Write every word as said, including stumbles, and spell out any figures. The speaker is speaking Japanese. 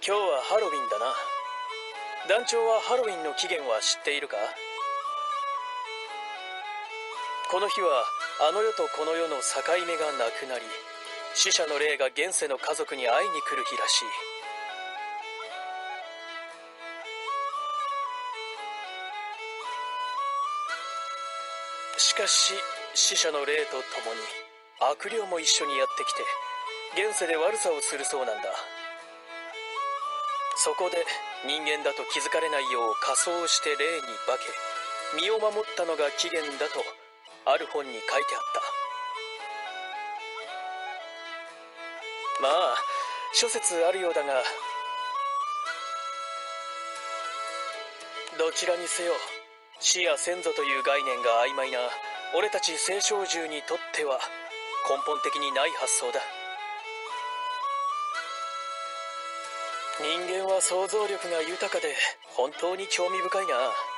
今日はハロウィンだな。団長はハロウィンの起源は知っているか？この日はあの世とこの世の境目がなくなり、死者の霊が現世の家族に会いに来る日らしい。しかし死者の霊と共に悪霊も一緒にやってきて現世で悪さをするそうなんだ。そこで人間だと気づかれないよう仮装して霊に化け身を守ったのが起源だとある本に書いてあった。まあ諸説あるようだが、どちらにせよ死や先祖という概念が曖昧な俺たち青少獣にとっては根本的にない発想だ。人間は想像力が豊かで本当に興味深いな。